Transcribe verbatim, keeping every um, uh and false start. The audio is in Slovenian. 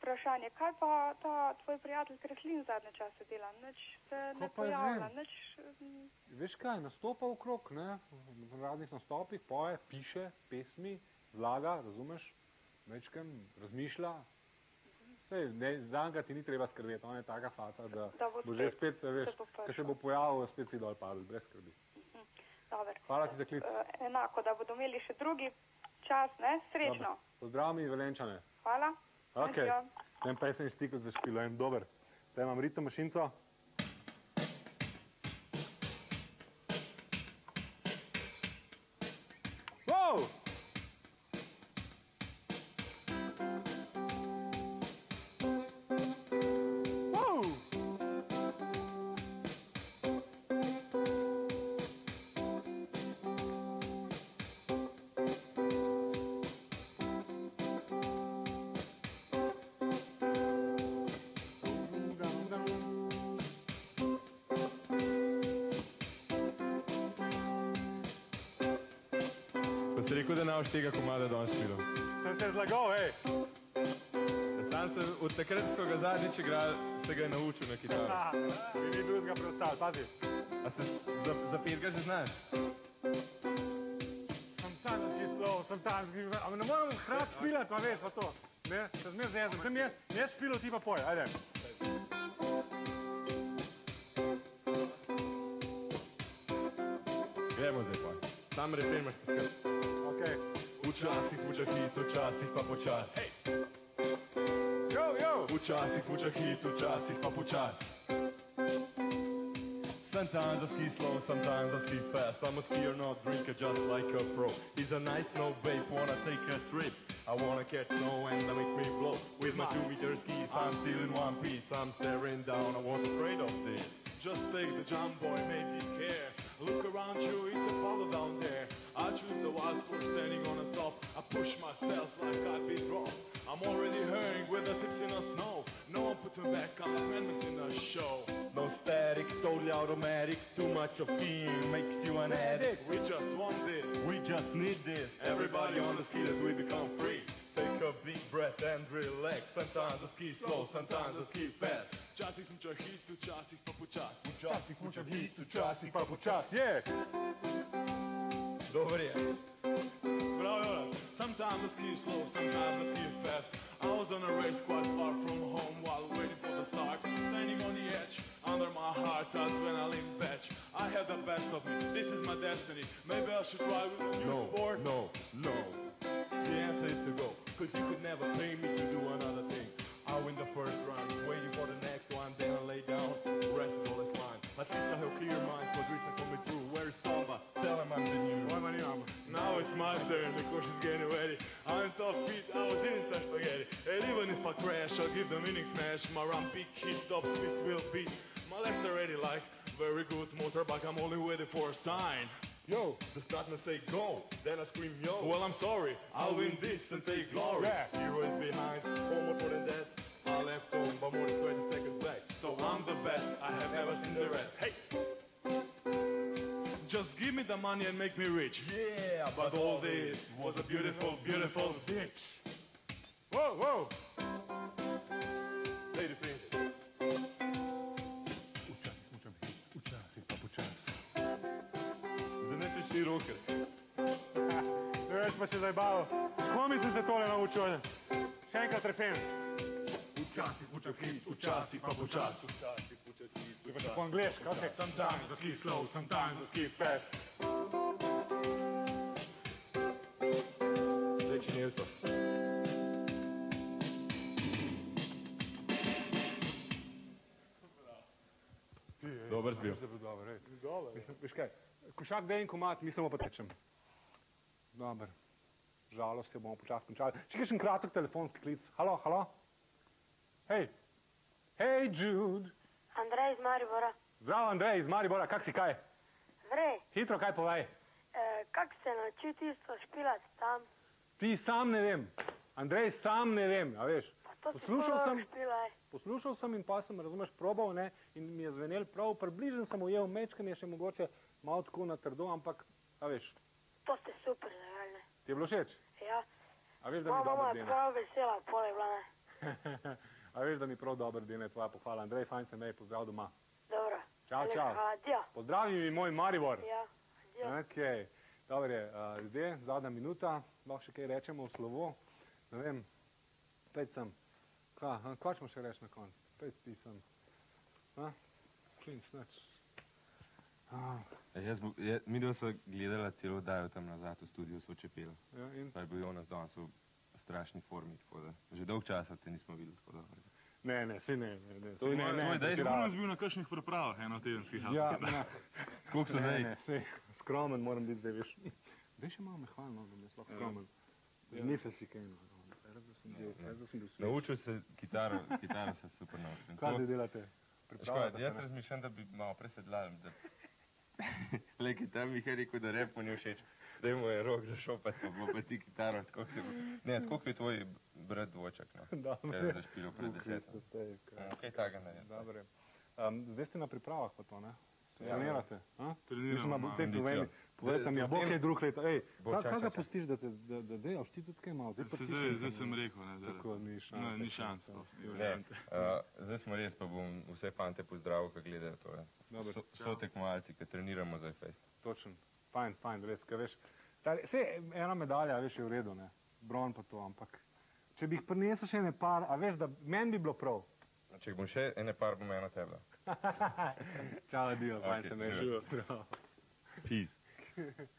vprašanje, kaj pa ta tvoj prijatelj Kreslin zadnje čase dela? Nič se ne pojavlja, nič... Veš kaj, nastopa okrog, ne, v raznih nastopih, poje, piše, pesmi, vlaga, razumeš, mečken, razmišlja. Sej, ne, zanjega ti ni treba skrbeti, on je taka faca, da, da bo, bo že spet, veš, ko se bo pojavil, spet si dol padel, brez skrbi. Dobar. Hvala ti za klic. Uh, enako, da bodo imeli še drugi čas, ne? Srečno. Dobar. Pozdrav mi, Velenčane. Hvala. Ok, en pesem stikl za špilo, en dober. Zdaj imam ritem mašinco. Wow! Si rekel, da ne boš tega komada danes špilo? Sem se zlagal, hej! Sam se od takrat, ko ga zadnjič igral, se ga je naučil na kitaro. Mi ni drugega preostali, pazi. A se za, za pet ga že znaš? Sem tanski slov, sem tanski... Ampak ne moram hrat špilati, pa veš, pa to. Ne, se zmer zezem. Sem jaz, jaz špilo, ti pa poj, ajde. Gremo zdaj pa. Sam refren imaš poskrb. Okay. Včasih smuča hit, včasih pa počas. Hej! Jo, jo! Včasih smuča hit, včasih pa počas. Sometimes I ski slow, sometimes I ski fast. I'm a skier, not drinker, just like a pro. He's a nice snow babe, wanna take a trip. I wanna catch snow and I make me blow. With my two meter skis, I'm still in one piece. I'm staring down, I was afraid of this. Just take the jump, boy, maybe care. Look around you, it's a puddle down there. I choose the wild for standing on the top. I push myself like I'd be dropped. I'm already hurrying with the tips in the snow. No one put me back, I'm a man missing a show. No static, totally automatic. Too much of skiing makes you an addict. We just want this, we just need this. Everybody on the ski that we become free. Take a deep breath and relax. Sometimes I ski slow, sometimes I ski fast. Včasih smuča hit, včasih pa počas. Včasih smuča hit, včasih pa počas. Je! Dobar je. Bravo, Joran. Sometimes I ski slow, sometimes I ski fast. I was on a race quite far from home while waiting for the start. Standing on the edge, under my heart, adrenaline patch. I have the best of me, this is my destiny. Maybe I should try with a new no, sport. No, no, the answer is to go. Cause you could never pay me to do another thing. I win the first round, waiting for the next one, then I lay down, the rest is all is fine. At least I have clear mind, cause reason coming through. Where's Samba? Tell him I'm the new. Now it's my turn, the course is getting ready. I'm top feet, I was in such spaghetti. And even if I crash, I'll give the winning smash. My run big hit, top speed will beat. My legs are ready like very good motorbike, I'm only waiting for a sign. Yo, the starting to say go, then I scream yo. Well, I'm sorry, I'll win this and take glory. Yeah. Hero is behind, one more for than that. I left home by more than twenty seconds back. So I'm the best, I have ever seen the rest. Hey! Just give me the money and make me rich. Yeah, but all this was a beautiful, beautiful bitch. Whoa, whoa! Lady Prince. Včasih smučam hit, včasih pa počas. Zdaj ne piši roke. Ne veš pa se zajbalo. Komi sem se tole naučil? Še enkrat refren. Včasih smučam hit, včasih pa počas. Včasih smučam hit, včasih pa po angleško, ok. Sometimes I ski slow, sometimes I ski fast. Zdaj činelco. Dober zbil. Dober, ej. Veš kaj, košak da en komad, mi samo pa tečem. Dober. Žalost je bomo počas končali. Če kakšen kratek telefonski klic. Halo, halo? Hej. Hej, Jude. Andrej iz Maribora. Zdravo, Andrej iz Maribora, kak si kaj? Vrej. Hitro kaj povej. E, kak se nauči tisto špilati tam? Ti sam ne vem. Andrej, sam ne vem, a veš. Pa to poslušal si sem, špilaj. Poslušal sem in pa sem, razumeš, probal, ne, in mi je zvenel prav, približen sem ujel mečkan, je še mogoče malo tako na trdo, ampak, a veš. To ste super zavedli. Ti je bilo všeč? Ja. A veš, da mi dobro Mama je dene? prav vesela, pole bila, ne. A veš, da mi prav dobro dene tvoja pohvala. Andrej, fajn se me, pozdrav doma. Dobro. Čau, čau. Adio. Pozdravi mi moj Maribor. Ja, adio. Ok, dobro je. Uh, zdaj, zadnja minuta, lahko še kaj rečemo v slovo. Ne vem, pejt sem. Kva, kva ćemo še reči na koncu? Pejt ti sem. Ha? Klinc, neč. Ah. Jaz bo, je, mi dva sva gledala celo oddajo tam nazad v studiu, sva čepela. Ja, in? Pa je bil Jonas danes v strašni formi, tako da že dolg časa te nismo videli, tako da. Ne, ne, saj ne, ne, ne. To je ne, ne, Dej, si Jonas bil na kakšnih pripravah enotedenskih. Ja, ne. Koliko so Ne, zdaj? ne, saj, skromen moram biti zdaj, veš. Dej še malo mehvalno, da me sploh skromen. Nisem si kaj, no. Raz, da sem bil, raz, da sem bil sveč. Naučil se kitaro, kitaro se super naučil. Kaj zdaj delate? Škoda, jaz razmišljam, da bi malo presedlal, da... Le, kitar mi je rekel, da rap mu ni všeč. Daj mu je rok zašopati, pa bo pa ti kitaro, tako se bo... Ne, tako je tvoj brat dvočak, no. Dobro. Kaj je zašpilil pred desetom. Kaj taga ne je. Dobre. Um, zdaj ste na pripravah pa to, ne? Se Ja, trenirate? Ja. Treniramo, Mislim, malo da kondicijo. povejte mi, a bo Potem- kaj drug leta. Ej, Bo, kaj čak, kaj ga čak, čak. pustiš, da te, da, da delaš ti tudi kaj malo? Se zdaj, zdaj sem rekel, ne, da... Tako, ni šans. Ne, ni šans. to, ni Ne, variante. uh, zdaj smo res, pa bom vse fante pozdravil, ki gledajo to. Dobro. So, so tekmovalci, ki treniramo za fejst. Točen. Fajn, fajn, res, kaj veš. Vse ena medalja, veš, je v redu, ne? Bron pa to, ampak če bi jih prinesel še ene par, a veš, da meni bi bilo prav. Če bom še ene par, bom eno tebe. Čau, adijo, fajn Ok, se me. živijo. Živijo. Peace.